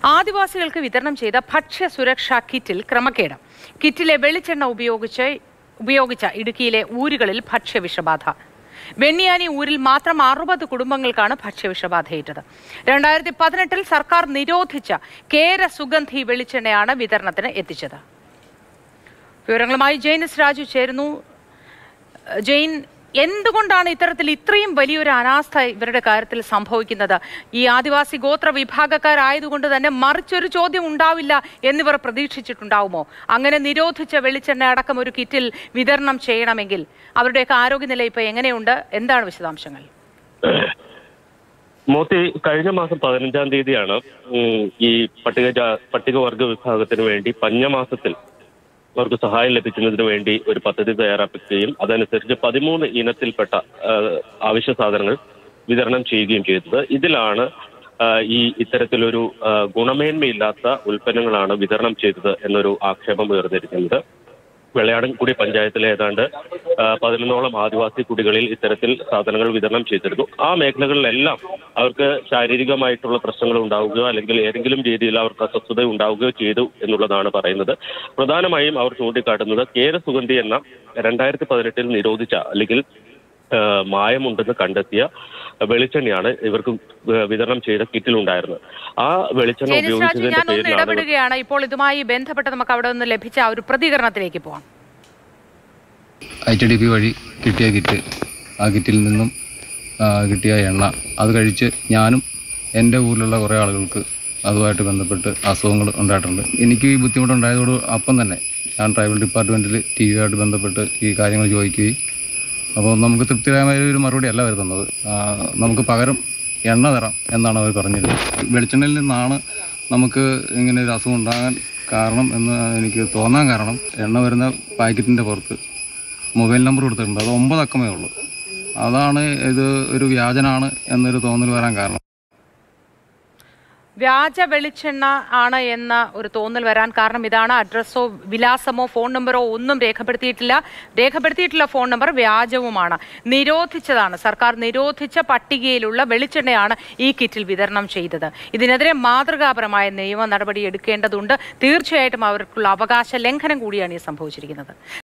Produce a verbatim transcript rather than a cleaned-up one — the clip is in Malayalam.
ആദിവാസികൾക്ക് വിതരണം ചെയ്ത ഭക്ഷ്യ സുരക്ഷാ കിറ്റിൽ ക്രമക്കേട്. കിറ്റിലെ വെളിച്ചെണ്ണ ഉപയോഗിച്ച് ഉപയോഗിച്ച ഇടുക്കിയിലെ ഊരുകളിൽ ഭക്ഷ്യവിഷബാധ. വെണ്ണിയാനി ഊരിൽ മാത്രം അറുപത് കുടുംബങ്ങൾക്കാണ് ഭക്ഷ്യവിഷബാധയേറ്റത്. രണ്ടായിരത്തി പതിനെട്ടിൽ സർക്കാർ നിരോധിച്ച കേര സുഗന്ധി വെളിച്ചെണ്ണയാണ് വിതരണത്തിന് എത്തിച്ചത്. വിവരങ്ങളുമായി ജെയിനിസ് രാജു ചേരുന്നു. ജെയിൻ, എന്തുകൊണ്ടാണ് ഇത്തരത്തിൽ ഇത്രയും വലിയൊരു അനാസ്ഥ ഇവരുടെ കാര്യത്തിൽ സംഭവിക്കുന്നത്? ഈ ആദിവാസി ഗോത്ര വിഭാഗക്കാരായതുകൊണ്ട് തന്നെ മറിച്ചൊരു ചോദ്യം ഉണ്ടാവില്ല എന്നിവർ പ്രതീക്ഷിച്ചിട്ടുണ്ടാവുമോ? അങ്ങനെ നിരോധിച്ച വെളിച്ചെണ്ണ അടക്കം ഒരു കിറ്റിൽ വിതരണം ചെയ്യണമെങ്കിൽ അവരുടെയൊക്കെ ആരോഗ്യനില ഇപ്പൊ എങ്ങനെയുണ്ട്? എന്താണ് വിശദാംശങ്ങൾ? മോത്തി, കഴിഞ്ഞ മാസം പതിനഞ്ചാം തീയതിയാണ് ഈ പട്ടിക പട്ടികവർഗ വിഭാഗത്തിന് വേണ്ടി പഞ്ഞമാസത്തിൽ അവർക്ക് സഹായം ലഭിക്കുന്നതിന് വേണ്ടി ഒരു പദ്ധതി തയ്യാറാക്കുകയും അതനുസരിച്ച് പതിമൂന്ന് ഇനത്തിൽപ്പെട്ട അവശ്യ സാധനങ്ങൾ വിതരണം ചെയ്യുകയും ചെയ്തത്. ഇതിലാണ് ഈ ഇത്തരത്തിലൊരു ഗുണമേന്മയില്ലാത്ത ഉൽപ്പന്നങ്ങളാണ് വിതരണം ചെയ്തത് എന്നൊരു ആക്ഷേപം ഉയർന്നിരിക്കുന്നത്. വെള്ളയാടൻകുടി പഞ്ചായത്തിലെ ഏതാണ്ട് പതിനൊന്നോളം ആദിവാസി കുടികളിൽ ഇത്തരത്തിൽ സാധനങ്ങൾ വിതരണം ചെയ്തിരുന്നു. ആ മേഖലകളിലെല്ലാം അവർക്ക് ശാരീരികമായിട്ടുള്ള പ്രശ്നങ്ങൾ ഉണ്ടാവുകയോ അല്ലെങ്കിൽ ഏതെങ്കിലും രീതിയിൽ അവർക്ക് അസ്വസ്ഥത ഉണ്ടാവുകയോ ചെയ്തു എന്നുള്ളതാണ് പറയുന്നത്. പ്രധാനമായും അവർ ചൂണ്ടിക്കാട്ടുന്നത് കേര സുഗന്ധി എന്ന രണ്ടായിരത്തി പതിനെട്ടിൽ നിരോധിച്ച അല്ലെങ്കിൽ മായമുണ്ടെന്ന് കണ്ടെത്തിയ വെളിച്ചെണ്ണയാണ് ഇവർക്ക് വിതരണം ചെയ്ത കിറ്റിലുണ്ടായിരുന്നത്. ആ വെളിച്ചെണ്ണ ഉപയോഗിച്ചതിന്റെ പേരിലാണ്. ഇപ്പോൾ ഇതുമായി ബന്ധപ്പെട്ട് നമുക്ക് അവിടെ നിന്ന് ലഭിച്ച ഒരു പ്രതികരണത്തിലേക്ക് പോകാം. ഐ ടി ഡി പി വഴി കിട്ടിയ കിറ്റ്, ആ കിറ്റിൽ നിന്നും കിട്ടിയ എണ്ണ അത് കഴിച്ച് ഞാനും എൻ്റെ ഊരിലുള്ള കുറേ ആളുകൾക്ക് അതുമായിട്ട് ബന്ധപ്പെട്ട് അസുഖങ്ങൾ ഉണ്ടായിട്ടുണ്ട്. എനിക്ക് ഈ ബുദ്ധിമുട്ടുണ്ടായതോട് അപ്പം തന്നെ ഞാൻ ട്രൈബൽ ഡിപ്പാർട്ട്മെൻറ്റിൽ ടി വിയുമായിട്ട് ബന്ധപ്പെട്ട് ഈ കാര്യങ്ങൾ ചോദിക്കുകയും അപ്പോൾ നമുക്ക് തൃപ്തികരമായ ഒരു മറുപടി അല്ല അവർ തന്നത്. നമുക്ക് പകരം എണ്ണ തരാം എന്നാണ് അവർ പറഞ്ഞത്. വെളിച്ചെണ്ണയിൽ നിന്നാണ് നമുക്ക് ഇങ്ങനെ ഒരു അസുഖം ഉണ്ടാകാൻ കാരണം എന്ന് എനിക്ക് തോന്നാൻ കാരണം എണ്ണ വരുന്ന പാക്കറ്റിൻ്റെ പുറത്ത് മൊബൈൽ നമ്പർ കൊടുത്തിട്ടുണ്ട്. അത് ഒമ്പത് അക്കമേ ഉള്ളൂ. അതാണ് ഇത് ഒരു വ്യാജനാണ് എന്നൊരു തോന്നൽ വരാൻ കാരണം. വ്യാജ വെളിച്ചെണ്ണ ആണ് എന്ന ഒരു തോന്നൽ വരാൻ കാരണം ഇതാണ്. അഡ്രസ്സോ വിലാസമോ ഫോൺ നമ്പറോ ഒന്നും രേഖപ്പെടുത്തിയിട്ടില്ല. രേഖപ്പെടുത്തിയിട്ടുള്ള ഫോൺ നമ്പർ വ്യാജവുമാണ്. നിരോധിച്ചതാണ്, സർക്കാർ നിരോധിച്ച പട്ടികയിലുള്ള വെളിച്ചെണ്ണയാണ് ഈ കിറ്റിൽ വിതരണം ചെയ്തത്. ഇതിനെതിരെ മാതൃകാപരമായ നിയമ നടപടി എടുക്കേണ്ടതുണ്ട്. തീർച്ചയായിട്ടും അവർക്കുള്ള അവകാശ ലംഘനം കൂടിയാണ് ഈ സംഭവിച്ചിരിക്കുന്നത്.